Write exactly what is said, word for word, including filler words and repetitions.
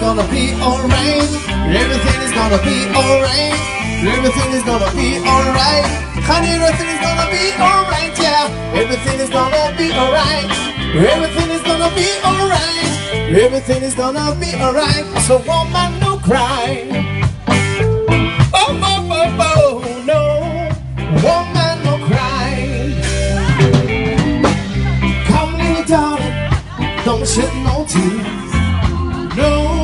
gonna be alright. Everything is gonna be alright. Everything is gonna be alright. Honey, everything is gonna be alright, yeah. Everything is gonna be alright. Everything is gonna be alright. Everything is gonna be alright. So woman, no cry. Oh, oh, oh, oh, no. Woman, no cry. Come, little darling, don't shed no tears. No.